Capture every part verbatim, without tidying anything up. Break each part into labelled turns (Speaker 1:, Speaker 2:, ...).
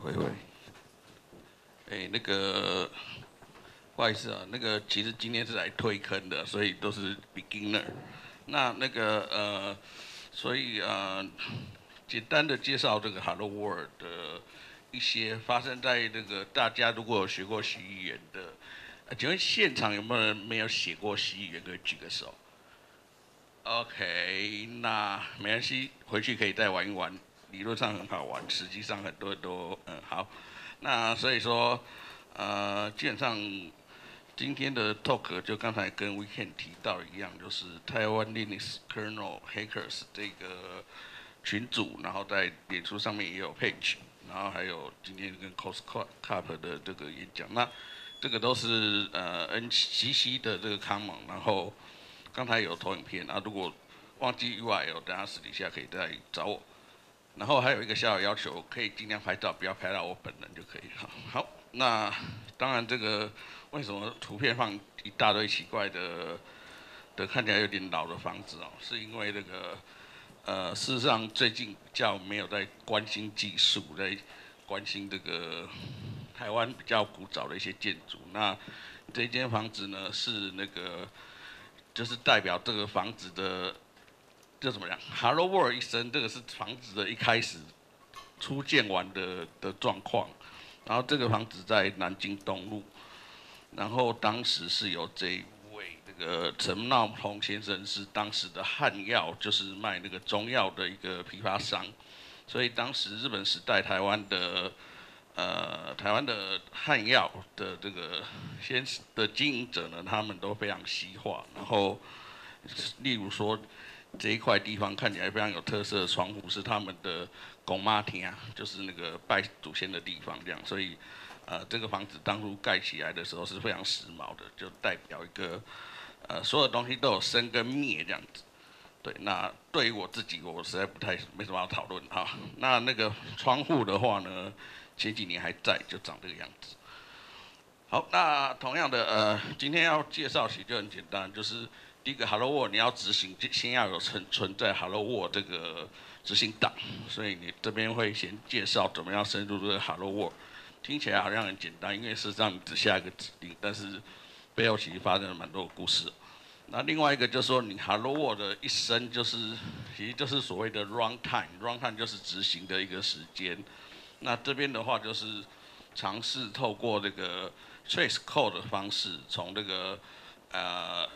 Speaker 1: 喂喂，哎，那个不好意思啊，那个其实今天是来推坑的，所以都是 beginner。那那个呃，所以呃，简单的介绍这个 Hello World 的一些发生在这个大家如果有学过习语言的，呃，请问现场有没有人没有写过习语言？可以举个手。OK，那没关系，回去可以再玩一玩。理论上很好玩，实际上很多人都嗯好。那所以说，呃，基本上今天的 talk 就刚才跟 Weekend 提到一样，就是台湾 Linux Kernel Hackers 这个群组，然后在脸书上面也有 page，然后还有今天跟 COSCUP 的这个演讲，那这个都是呃 N C C 的这个 common，然后刚才有投影片啊，如果忘记 U R L，等下私底下可以再找我。然后还有一个小小要求，可以尽量拍照，不要拍到我本人就可以。好，好，那当然这个为什么图片放一大堆奇怪的的看起来有点老的房子哦？是因为这个呃，事实上最近比较没有在关心技术，在关心这个台湾比较古早的一些建筑。那这间房子呢是那个就是代表这个房子的。这怎么样 ？Hello World 一生，这个是房子的一开始初建完的的状况。然后这个房子在南京东路，然后当时是由这一位这个陈闹红先生是当时的汉药，就是卖那个中药的一个批发商。所以当时日本时代台湾的呃台湾的汉药的这个先的经营者呢，他们都非常西化，然后例如说。这一块地方看起来非常有特色的窗户是他们的公妈厅啊，就是那个拜祖先的地方这样，所以呃这个房子当初盖起来的时候是非常时髦的，就代表一个呃所有东西都有生跟灭这样子。对，那对于我自己，我实在不太没什么要讨论哈。那那个窗户的话呢，前几年还在，就长这个样子。好，那同样的呃，今天要介绍其实就很简单，就是第一个 Hello World 你要执行，先要有存存在 Hello World 这个执行档，所以你这边会先介绍怎么样深入这个 Hello World。听起来好像很简单，因为事实上你只下一个指令，但是背后其实发生了蛮多的故事。那另外一个就是说，你 Hello World 的一生就是，其实就是所谓的 run time，run time 就是执行的一个时间。那这边的话就是尝试透过这个 trace code 的方式，从这个呃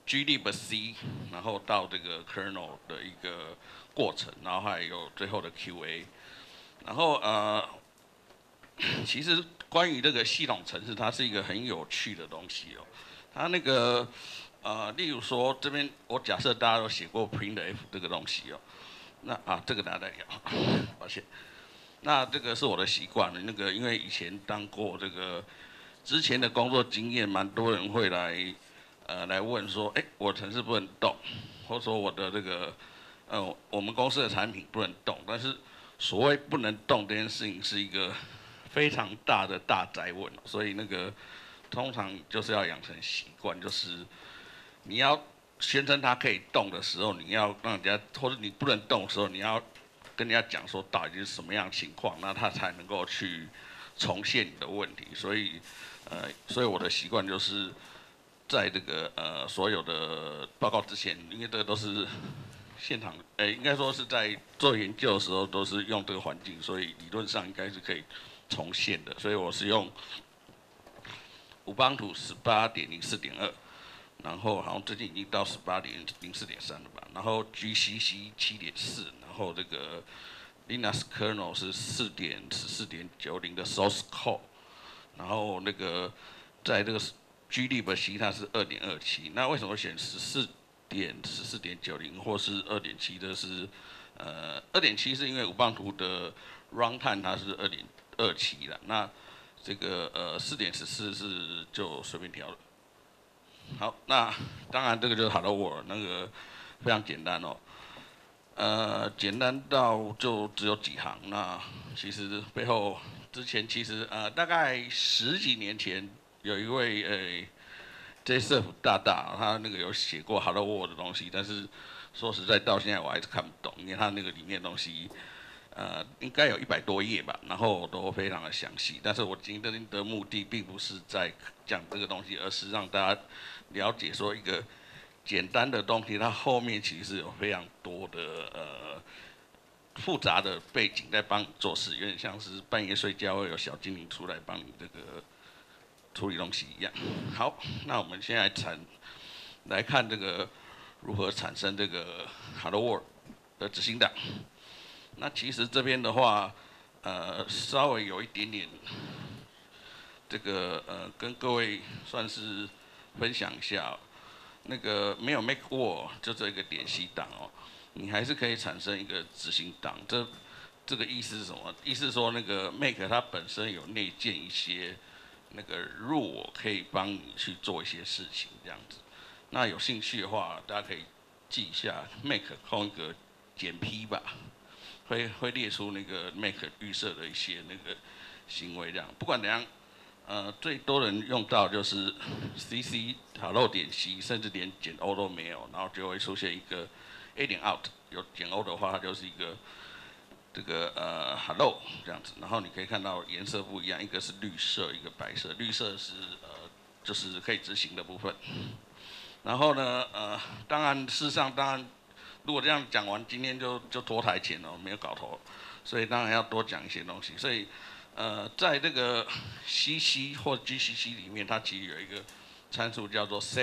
Speaker 1: glibc， 然后到这个 kernel 的一个过程，然后还有最后的 Q A。然后呃，其实关于这个系统程式，它是一个很有趣的东西哦。它那个呃，例如说这边我假设大家都写过 printf 这个东西哦，那啊这个大家再聊，抱歉。那这个是我的习惯了，那个因为以前当过这个之前的工作经验，蛮多人会来呃来问说，哎，我程式不能动，或者说我的这个呃我们公司的产品不能动，但是所谓不能动这件事情是一个非常大的大灾问，所以那个通常就是要养成习惯，就是你要宣称它可以动的时候，你要让人家，或者你不能动的时候，你要跟人家讲说到底是什么样的情况，那他才能够去重现你的问题。所以，呃，所以我的习惯就是在这个呃所有的报告之前，因为这个都是现场，呃，应该说是在做研究的时候都是用这个环境，所以理论上应该是可以重现的。所以我是用乌邦图十八点零四点二。然后好像最近已经到十八点零四点三了吧，然后 G C C 七点四，然后这个 Linux kernel 是四点十四点九零的 source code，然后那个在这个 glibc 它是二点二七，那为什么选十四点十四点九零或是二点七？这是呃二点七是因为五棒图的 runtime 它是二点二七了，那这个呃四点十四是就随便调了。好，那当然这个就是 Hello World， 那个非常简单哦，呃，简单到就只有几行。那其实背后之前其实呃大概十几年前有一位呃 Joseph 大大，他那个有写过 Hello World 的东西，但是说实在到现在我还是看不懂，因为他那个里面的东西呃，应该有一百多页吧，然后都非常的详细。但是我今天的目的并不是在讲这个东西，而是让大家了解说一个简单的东西，它后面其实有非常多的呃复杂的背景在帮你做事，有点像是半夜睡觉会有小精灵出来帮你这个处理东西一样。好，那我们现在产来看这个如何产生这个 Hello World 的执行档。那其实这边的话，呃，稍微有一点点这个呃，跟各位算是分享一下、哦，那个没有 make word 就这个点 C 档哦，你还是可以产生一个执行档。这这个意思是什么？意思是说那个 make 它本身有内建一些那个 rule 可以帮你去做一些事情这样子。那有兴趣的话，大家可以记一下 make 空一个减 P 吧。会会列出那个 make 预设的一些那个行为这样，不管怎样，呃，最多人用到就是 cc hello 点 c， 甚至连减 o 都没有，然后就会出现一个 a 点 out， 有减 o 的话，它就是一个这个呃 hello 这样子，然后你可以看到颜色不一样，一个是绿色，一个白色，绿色是呃就是可以执行的部分，然后呢，呃，当然事实上当然。如果这样讲完，今天就就拖台前了，没有搞头，所以当然要多讲一些东西。所以，呃，在这个 C C 或 G C C 里面，它其实有一个参数叫做 save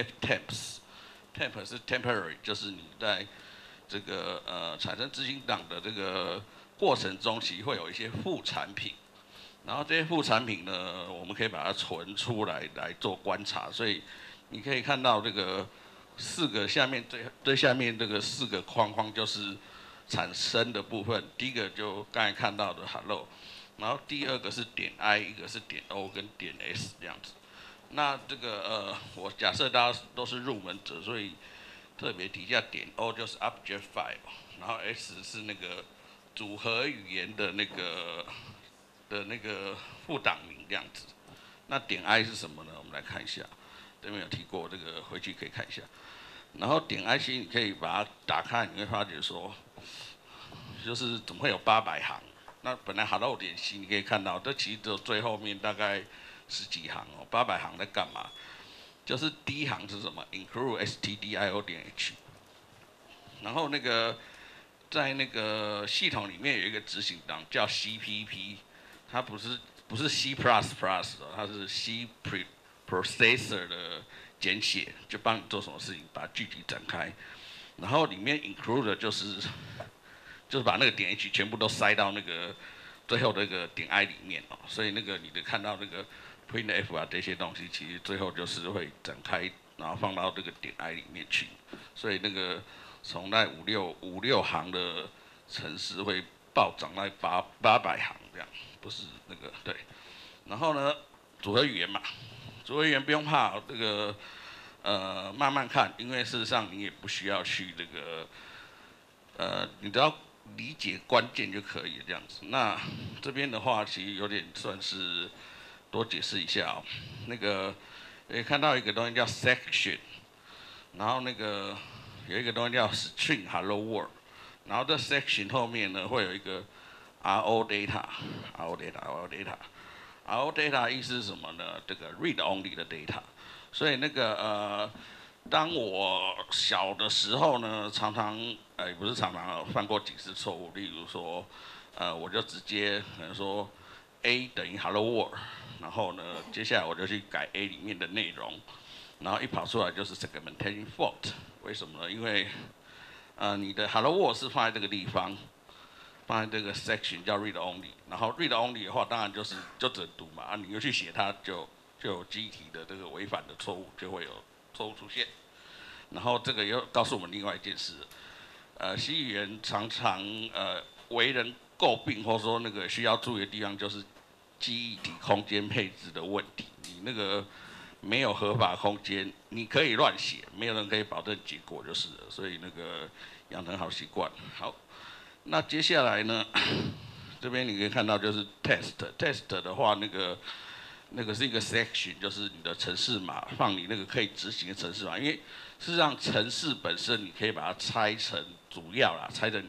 Speaker 1: temps，temp 是 temporary， 就是你在这个呃产生执行档的这个过程中，其实会有一些副产品，然后这些副产品呢，我们可以把它存出来来做观察。所以你可以看到这个。四个下面最最下面这个四个框框就是产生的部分，第一个就刚才看到的 hello， 然后第二个是点 i， 一个是点 o 跟点 s 这样子。那这个呃，我假设大家都是入门者，所以特别提一下点 o 就是 object file， 然后 s 是那个组合语言的那个的那个副档名这样子。那点 i 是什么呢？我们来看一下，这边有提过，这个回去可以看一下。然后点 I C 你可以把它打开，你会发觉说，就是怎么会有八百行？那本来 Hello 点 C 你可以看到，这其实只有最后面大概十几行哦，八百行在干嘛？就是第一行是什么 ？include stdio 点 h， 然后那个在那个系统里面有一个执行档叫 C P P， 它不是不是 C plus plus 哦，它是 C pre processor 的。简写就帮你做什么事情，把具体展开，然后里面 include 就是就是把那个点 H 全部都塞到那个最后那个点 I 里面哦，所以那个你的看到那个 printf 啊这些东西，其实最后就是会展开，然后放到这个点 I 里面去，所以那个从那五六五六行的程式会暴涨到八八百行这样，不是那个对，然后呢组合语言嘛。组合语言不用怕，这个呃慢慢看，因为事实上你也不需要去这个呃，你只要理解关键就可以这样子。那这边的话，其实有点算是多解释一下哦。那个也看到一个东西叫 section， 然后那个有一个东西叫 string hello world， 然后这 section 后面呢会有一个 ro data，ro data，ro data。R O data 意思是什么呢？这个 read only 的 data， 所以那个呃，当我小的时候呢，常常呃不是常常犯过几次错误，例如说，呃我就直接可能说 A 等于 hello world， 然后呢接下来我就去改 A 里面的内容，然后一跑出来就是 segmentation fault， 为什么呢？因为呃你的 hello world 是放在这个地方。放在这个 section 叫 read only， 然后 read only 的话，当然就是就只能读嘛，啊，你又去写它就就有记忆体的这个违反的错误，就会有错误出现。然后这个又告诉我们另外一件事，呃，C 语言常常呃为人诟病，或者说那个需要注意的地方，就是记忆体空间配置的问题。你那个没有合法空间，你可以乱写，没有人可以保证结果就是了。所以那个养成好习惯，好。那接下来呢？这边你可以看到就是 test，test 的话，那个那个是一个 section， 就是你的程式码，放你那个可以执行的程式码。因为事实上程式本身你可以把它拆成主要啦，拆成两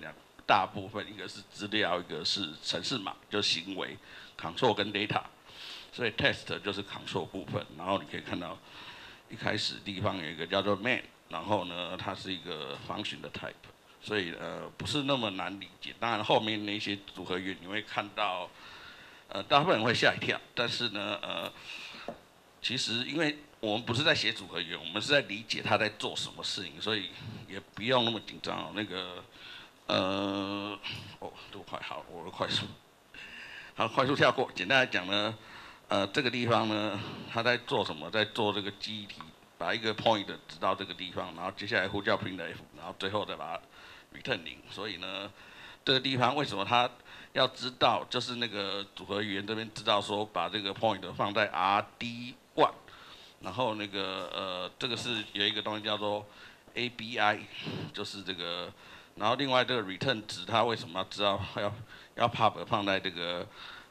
Speaker 1: 大部分，一个是资料，一个是程式码，就行为 control 跟 data。所以 test 就是 control 部分，然后你可以看到一开始地方有一个叫做 main， 然后呢它是一个 function 的 type， 所以呃不是那么难理解。当然后面那些组合语你会看到，呃大部分人会吓一跳，但是呢呃其实因为我们不是在写组合语言，我们是在理解它在做什么事情，所以也不用那么紧张哦。那个呃哦都快好，我的快速。好，快速跳过。简单来讲呢，呃，这个地方呢，他在做什么？在做这个记忆体，把一个 point 指到这个地方，然后接下来呼叫 printf， 然后最后再把它 return 零。所以呢，这个地方为什么他要知道？就是那个组合语言这边知道说，把这个 point 放在 R D one， 然后那个呃，这个是有一个东西叫做 A B I， 就是这个。然后另外这个 return 值，它为什么要知道要要 pub 放在这个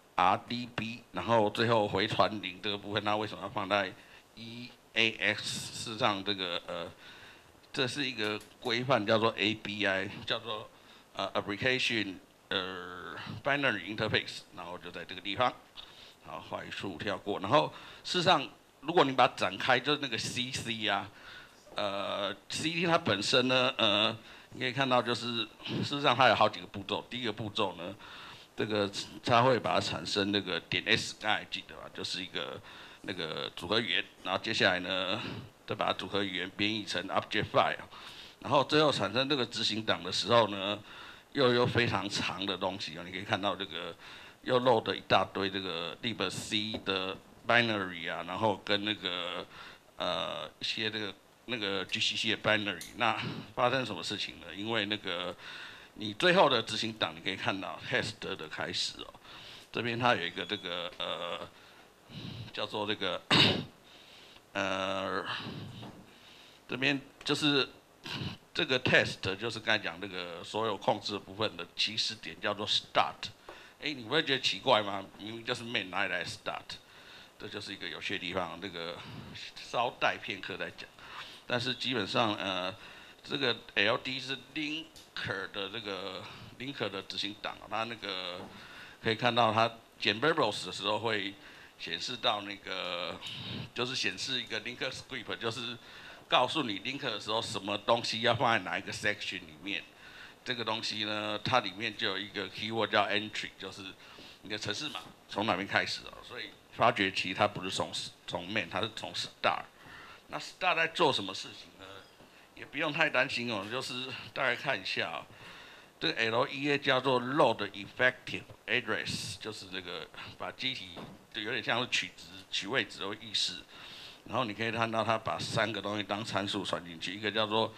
Speaker 1: R D B， 然后最后回传零这个部分，它为什么要放在 E A X？ 事实上，这个呃，这是一个规范叫做 A B I， 叫做呃 application 呃 binary interface， 然后就在这个地方，好，快速跳过。然后事实上，如果你把它展开，就是那个 C C 啊，呃 C C 它本身呢，呃。你可以看到，就是事实上它有好几个步骤。第一个步骤呢，这个它会把它产生那个点 S， 刚才记得吧？就是一个那个组合语言。然后接下来呢，再把组合语言编译成 object file， 然后最后产生这个执行档的时候呢，又有非常长的东西哦。你可以看到这个又漏的一大堆这个 libc 的 binary 啊，然后跟那个呃一些这个。那个 G C C 的 binary， 那发生什么事情呢？因为那个你最后的执行档，你可以看到 test 的开始哦，这边它有一个这个呃叫做这个呃这边就是这个 test 就是刚才讲这个所有控制部分的起始点叫做 start， 哎，你不会觉得奇怪吗？明明就是 main 拿来 start， 这就是一个有趣的地方，这个稍待片刻再讲。但是基本上，呃，这个 L D 是 linker 的这个 linker 的执行档，它那个可以看到它剪 verbose 的时候会显示到那个，就是显示一个 linker script， 就是告诉你 linker 的时候什么东西要放在哪一个 section 里面。这个东西呢，它里面就有一个 keyword 叫 entry， 就是你的程式码从哪边开始哦。所以发觉其实它不是从从 main， 它是从 start。那 start 在做什么事情呢？也不用太担心哦，就是大概看一下哦，这个 L E A 叫做 load effective address， 就是这个把机体就有点像是取值、取位置的意思。然后你可以看到它把三个东西当参数传进去，一个叫做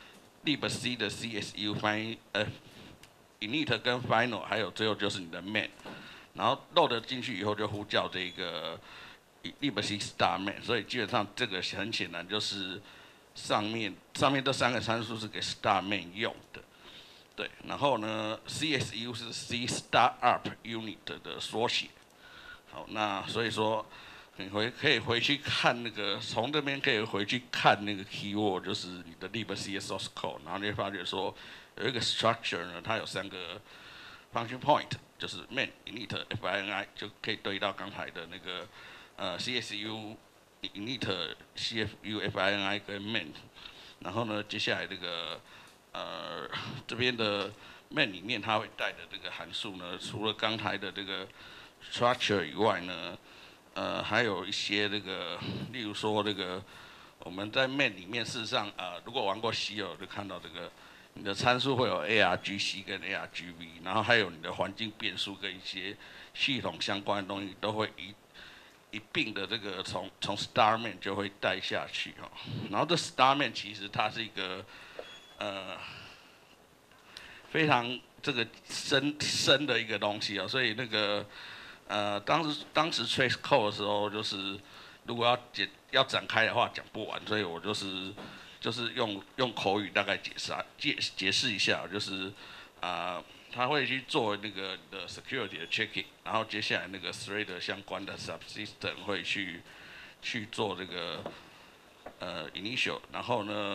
Speaker 1: libc 的 C S U fin 呃 init 跟 final， 还有最后就是你的 main。然后 load 进去以后就呼叫这个。libc star main， 所以基本上这个很显然就是上面上面这三个参数是给 star main 用的，对。然后呢 ，C S U 是 C startup unit 的缩写。好，那所以说你回可以回去看那个，从这边可以回去看那个 keyword， 就是你的 libc source code， 然后你会发觉说有一个 structure 呢，它有三个 function point， 就是 main init fin 就可以对到刚才的那个。呃 ，C S U init C F U fin 跟 main， 然后呢，接下来这个呃这边的 main 里面它会带的这个函数呢，除了刚才的这个 structure 以外呢，呃还有一些这个，例如说这个我们在 main 里面，事实上呃如果玩过 C 哦，就看到这个你的参数会有 argc 跟 argv， 然后还有你的环境变数跟一些系统相关的东西都会一。一并的这个从从 star main 就会带下去哈，然后这 star main 其实它是一个呃非常这个深深的一个东西啊，所以那个呃当时当时 trace code 的时候，就是如果要解要展开的话讲不完，所以我就是就是用用口语大概解释解解释一下，就是啊。呃他会去做那个的 security 的 checking， 然后接下来那个 thread 相关的 subsystem 会去去做这个呃 initial， 然后呢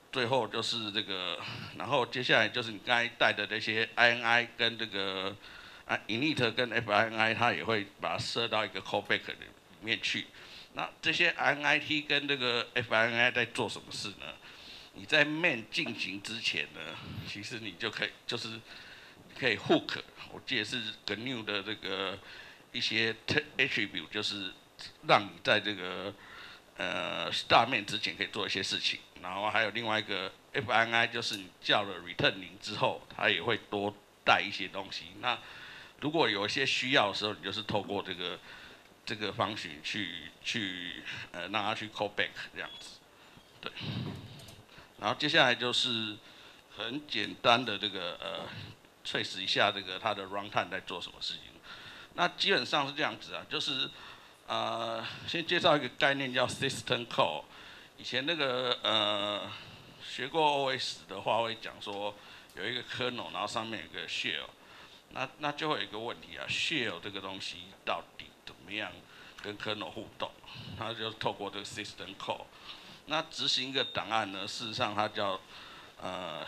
Speaker 1: 最后就是这个，然后接下来就是你刚才带的那些 I N I 跟这个啊 init 跟 F I N I， 它也会把它设到一个 callback 里面去。那这些 I N I T 跟这个 F I N I 在做什么事呢？你在 main 进行之前呢，其实你就可以就是可以 hook， 我记得是 G N U 的这个一些 attribute， 就是让你在这个呃 start main 之前可以做一些事情。然后还有另外一个 F I N I， 就是你叫了 return 零之后，它也会多带一些东西。那如果有一些需要的时候，你就是透过这个这个方式去去呃让它去 call back 这样子，对。然后接下来就是很简单的这个呃 trace 一下这个它的 runtime 在做什么事情。那基本上是这样子啊，就是呃先介绍一个概念叫 system call。以前那个呃学过 O S 的话会讲说有一个 kernel， 然后上面有一个 shell， 那那就会有一个问题啊 ，shell 这个东西到底怎么样跟 kernel 互动？它就透过这个 system call。那执行一个档案呢，事实上它叫呃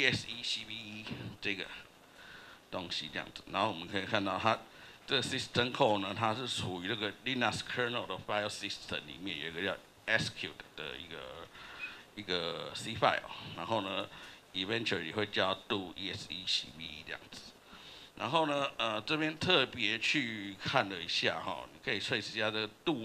Speaker 1: execve 这个东西这样子。然后我们可以看到它这个 system call 呢，它是属于这个 Linux kernel 的 file system 里面有一个叫 execute 的一个一个 C file， 然后呢 eventually 会叫 do execve 这样子。然后呢，呃，这边特别去看了一下哈，你可以 trace 一下这个 do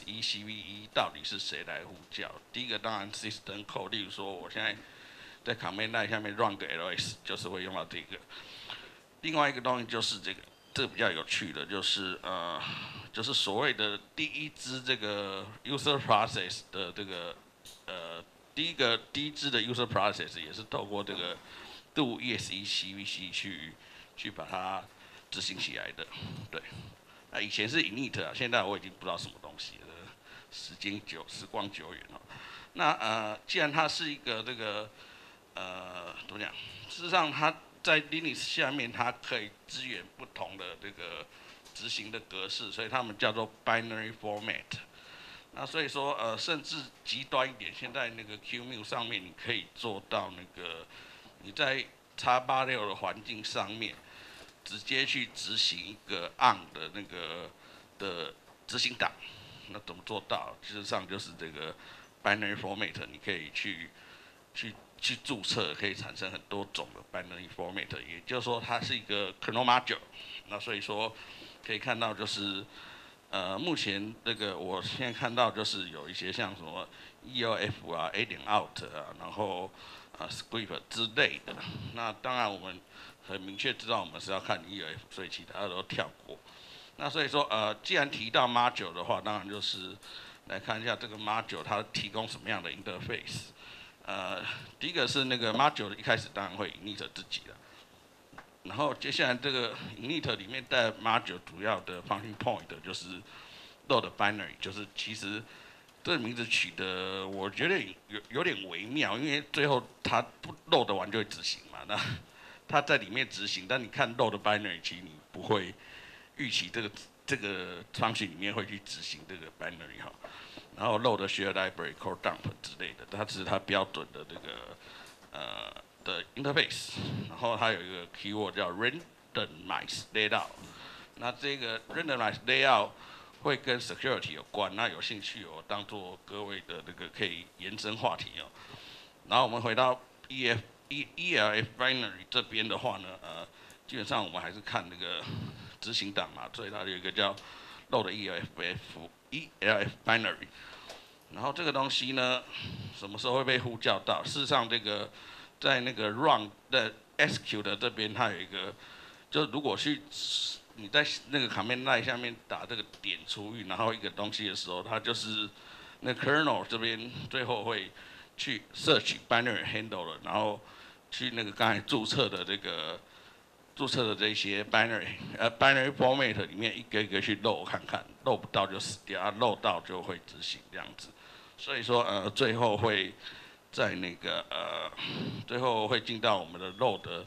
Speaker 1: execve 到底是谁来呼叫。第一个当然 system call， 例如说我现在在 command line 下面 run 个 ls， 就是会用到这个。另外一个东西就是这个，这个比较有趣的就是呃，就是所谓的第一支这个 user process 的这个呃第一个第一支的 user process 也是透过这个 do execve 去。去把它执行起来的，对。那以前是 init 啊，现在我已经不知道什么东西了，时间久，时光久远了。那呃，既然它是一个这个呃怎么讲？事实上它在 Linux 下面，它可以支援不同的这个执行的格式，所以他们叫做 binary format。那所以说呃，甚至极端一点，现在那个 Qemu 上面你可以做到那个你在 x 八六的环境上面。直接去执行一个 on 的那个的执行档，那怎么做到？事实上就是这个 binary format， 你可以去去去注册，可以产生很多种的 binary format， 也就是说它是一个 kernel module。那所以说可以看到就是呃目前这个我现在看到就是有一些像什么 E L F 啊 A 点 out 啊，然后啊 script 之类的。那当然我们很明确知道我们是要看 E L F， 所以其他的都跳过。那所以说，呃，既然提到 module 的话，当然就是来看一下这个 module 它提供什么样的 interface。呃，第一个是那个 module 一开始当然会 init 自己的，然后接下来这个 init 里面带 module 主要的 function point 就是 load binary， 就是其实这个名字取得我觉得有有点微妙，因为最后它不 load 完就会执行嘛，那。它在里面执行，但你看 load binary 其实你不会预期这个这个 function 里面会去执行这个 binary 哈。然后 load share library call dump 之类的，它只是它标准的这个呃的 interface。然后它有一个 keyword 叫 randomize layout。那这个 randomize layout 会跟 security 有关，那有兴趣我当做各位的这个可以延伸话题哦。然后我们回到 E F。E L F binary 这边的话呢，呃，基本上我们还是看那个执行档嘛，所以它有一个叫 load E L F E L F binary。然后这个东西呢，什么时候会被呼叫到？事实上，这个在那个 run 的 execute 的这边，它有一个，就如果去你在那个 command line 下面打这个点出去，然后一个东西的时候，它就是那 kernel 这边最后会去 search binary handle 了，然后去那个刚才注册的这个注册的这些 binary 呃 binary format 里面一个一个去漏看看，漏不到就死掉，啊漏到就会执行这样子。所以说呃最后会在那个呃最后会进到我们的 load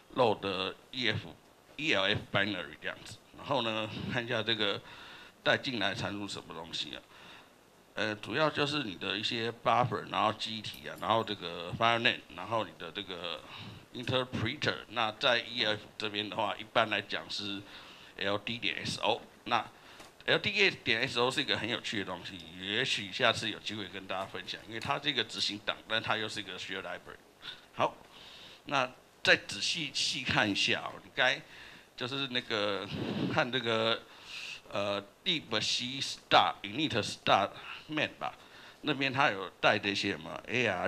Speaker 1: load ef E L F binary 这样子。然后呢看一下这个带进来参入什么东西啊？ 呃，主要就是你的一些 buffer，然后记忆体啊，然后这个 firenet，然后你的这个 interpreter。那在 E F 这边的话，一般来讲是 L D 点 S O。那 L D 点 S O 是一个很有趣的东西，也许下次有机会跟大家分享，因为它这个执行档，但它又是一个 shared library。好，那再仔细细看一下哦，你该就是那个看这个呃 libc start init start main 吧，那边它有带这些什么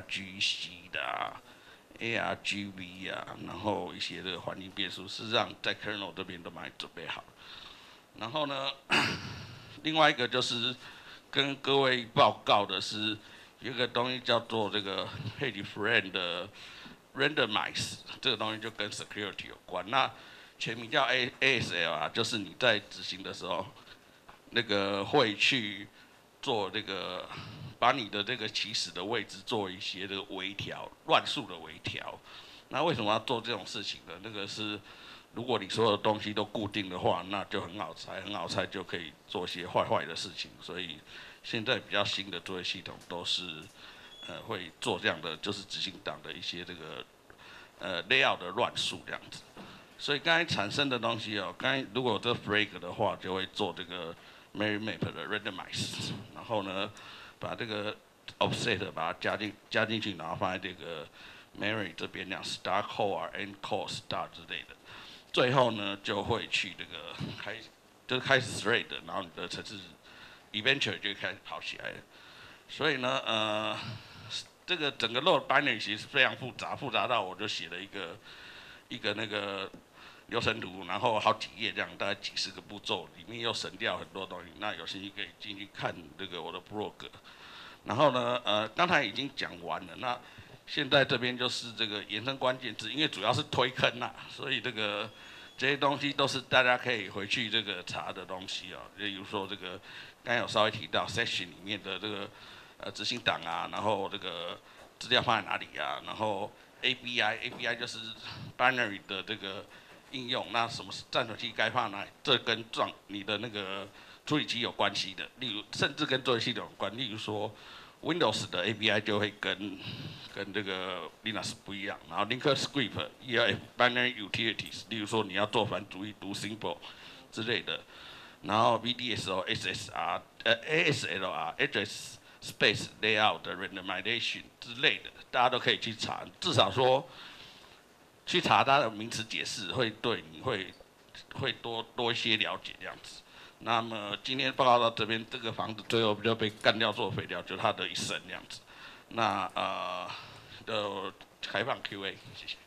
Speaker 1: argc 的、啊、argv 啊，然后一些这个环境变数，事实上在 kernel 这边都帮你准备好。然后呢，另外一个就是跟各位报告的是，有一个东西叫做这个 page frame 的 randomize， 这个东西就跟 security 有关。那全名叫 A S L 啊，就是你在执行的时候，那个会去做这个，把你的这个起始的位置做一些这个微调，乱数的微调。那为什么要做这种事情呢？那个是，如果你所有的东西都固定的话，那就很好猜，很好猜就可以做一些坏坏的事情。所以现在比较新的作业系统都是，呃，会做这样的，就是执行档的一些这个，呃 layout 的乱数这样子。所以刚才产生的东西哦，刚才如果有这个 flag 的话，就会做这个 Mary Map 的 randomize， 然后呢，把这个 offset 把它加进加进去，然后放在这个 Mary 这边，像 start call 啊、end call start 之类的。最后呢，就会去这个开，就是开始 thread， 然后你的程式 eventually 就开始跑起来了。所以呢，呃，这个整个 load binary 其实非常复杂，复杂到我就写了一个一个那个流程图，然后好几页这样，大概几十个步骤，里面又省掉很多东西。那有兴趣可以进去看这个我的 blog。然后呢，呃，刚才已经讲完了，那现在这边就是这个延伸关键字，因为主要是推坑啦，所以这个这些东西都是大家可以回去这个查的东西哦。例如说这个刚才有稍微提到 section 里面的这个呃执行档啊，然后这个资料放在哪里啊，然后 A B I，A B I 就是 binary 的这个应用，那什么暂存器该放哪里？这跟状你的那个处理器有关系的，例如甚至跟作业系统有关。例如说 Windows 的 A B I 就会跟跟这个 Linux 不一样，然后 Linker Script、E L F binary utilities， 例如说你要做反主义读 symbol 之类的，然后 V D S O、S S R、呃 A S L R、address space layout 的 randomization 之类的，大家都可以去查，至少说去查它的名词解释，会对你会会多多一些了解这样子。那么今天报告到这边，这个房子最后就被干掉做废料，就是它的一生这样子。那呃，就开放 Q A， 谢谢。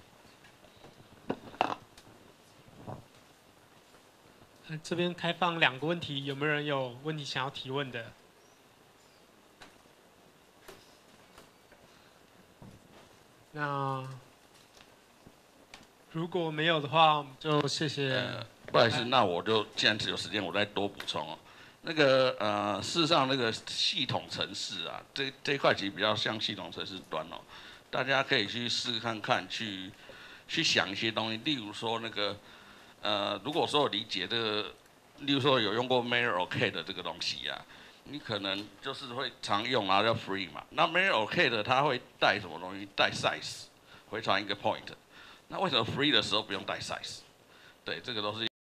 Speaker 2: 这边开放两个问题，有没有人有问题想要提问的？那如果没有的话，就谢谢。
Speaker 1: 呃，不好意思，那我就既然只有时间，我再多补充哦。那个呃，事实上那个系统程式啊，这这一块其实比较像系统程式端哦，大家可以去试看看，去去想一些东西，例如说那个呃，如果说我理解这个，例如说有用过 Mayor OK 的这个东西啊，你可能就是会常用啊，叫 free 嘛。那 Mayor OK 的它会带什么东西？带 size，回传一个 point。那为什么 free 的时候不用带 size？对，这个都是。